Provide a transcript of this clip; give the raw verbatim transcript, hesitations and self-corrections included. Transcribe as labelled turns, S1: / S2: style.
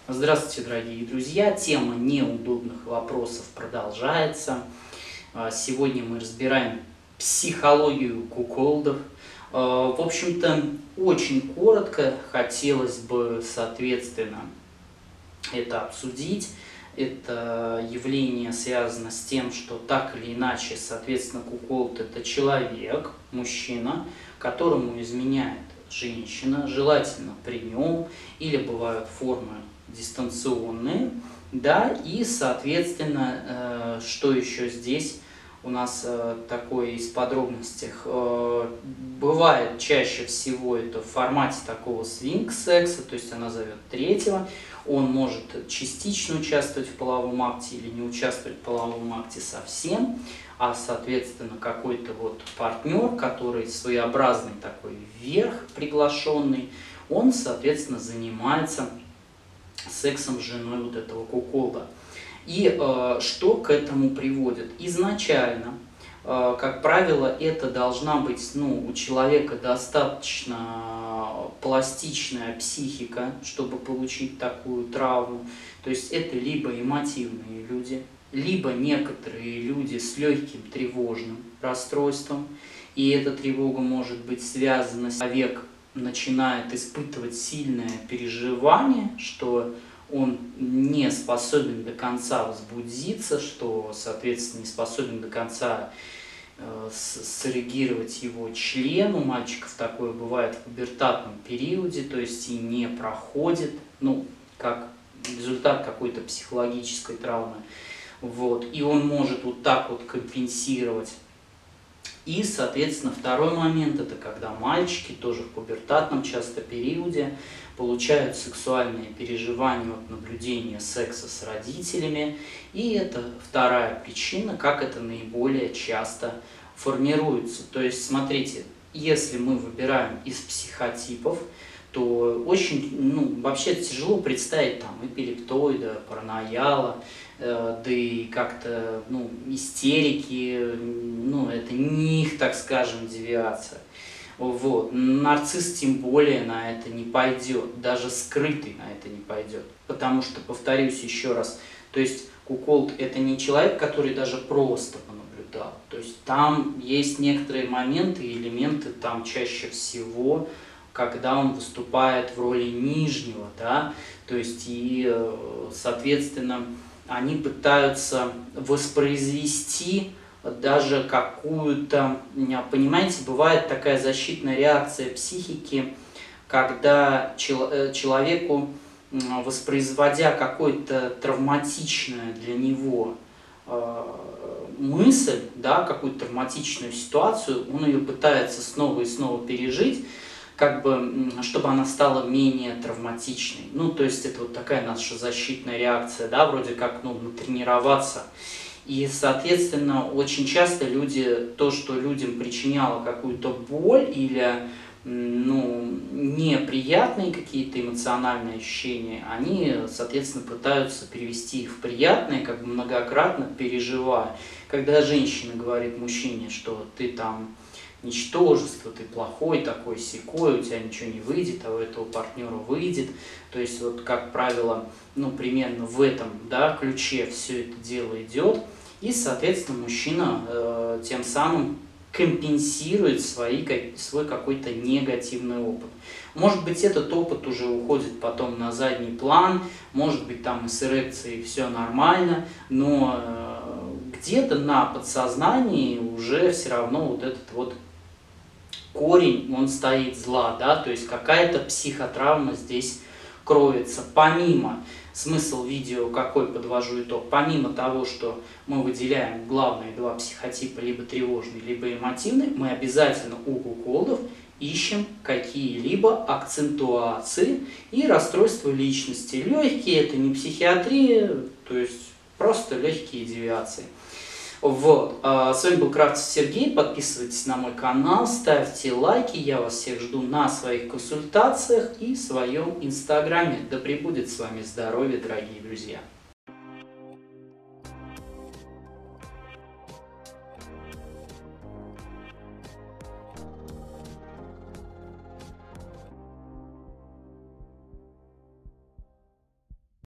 S1: Здравствуйте, дорогие друзья! Тема неудобных вопросов продолжается. Сегодня мы разбираем психологию куколдов. В общем-то, очень коротко хотелось бы, соответственно, это обсудить. Это явление связано с тем, что так или иначе, соответственно, куколд – это человек, мужчина, которому изменяет женщина, желательно при нем, или бывают формы дистанционные, да, и, соответственно, что еще здесь у нас такое из подробностей, бывает чаще всего это в формате такого свинг-секса, то есть она зовет третьего, он может частично участвовать в половом акте или не участвовать в половом акте совсем, а, соответственно, какой-то вот партнер, который своеобразный такой вверх приглашенный, он, соответственно, занимается сексом с женой вот этого куколда. И э, что к этому приводит? Изначально, э, как правило, это должна быть, ну, у человека достаточно пластичная психика, чтобы получить такую травму. То есть это либо эмотивные люди, либо некоторые люди с легким тревожным расстройством. И эта тревога может быть связана с человеком, начинает испытывать сильное переживание, что он не способен до конца возбудиться, что, соответственно, не способен до конца э, среагировать его член. У мальчиков такое бывает в пубертатном периоде, то есть и не проходит, ну, как результат какой-то психологической травмы. Вот. И он может вот так вот компенсировать. И, соответственно, второй момент – это когда мальчики, тоже в пубертатном часто периоде, получают сексуальные переживания от наблюдения секса с родителями. И это вторая причина, как это наиболее часто формируется. То есть, смотрите, если мы выбираем из психотипов, то очень, ну, вообще тяжело представить там эпилептоида, паранояла, э, да и как-то, ну, истерики, ну, это не их, так скажем, девиация. Вот. Нарцисс тем более на это не пойдет, даже скрытый на это не пойдет. Потому что, повторюсь еще раз, то есть куколд – это не человек, который даже просто понаблюдал. То есть там есть некоторые моменты, элементы там чаще всего, когда он выступает в роли нижнего, да, то есть и, соответственно, они пытаются воспроизвести даже какую-то, понимаете, бывает такая защитная реакция психики, когда человеку, воспроизводя какую-то травматичную для него мысль, да, какую-то травматичную ситуацию, он ее пытается снова и снова пережить, как бы, чтобы она стала менее травматичной. Ну, то есть это вот такая наша защитная реакция, да, вроде как, ну, натренироваться. И, соответственно, очень часто люди, то, что людям причиняло какую-то боль или, ну, неприятные какие-то эмоциональные ощущения, они, соответственно, пытаются перевести их в приятные, как бы многократно переживая. Когда женщина говорит мужчине, что ты там ничтожество, ты плохой такой, сякой, у тебя ничего не выйдет, а у этого партнера выйдет. То есть, вот, как правило, ну, примерно в этом, да, ключе все это дело идет. И, соответственно, мужчина э, тем самым компенсирует свои, свой какой-то негативный опыт. Может быть, этот опыт уже уходит потом на задний план, может быть, там и с эрекцией все нормально, но э, где-то на подсознании уже все равно вот этот вот корень, он стоит зла, да, то есть какая-то психотравма здесь кроется. Помимо, смысл видео какой, подвожу итог, помимо того, что мы выделяем главные два психотипа, либо тревожный, либо эмоциональный, мы обязательно у куколдов ищем какие-либо акцентуации и расстройства личности. Легкие – это не психиатрия, то есть просто легкие девиации. Вот. С вами был Кравцев Сергей. Подписывайтесь на мой канал, ставьте лайки. Я вас всех жду на своих консультациях и в своем инстаграме. Да пребудет с вами здоровье, дорогие друзья.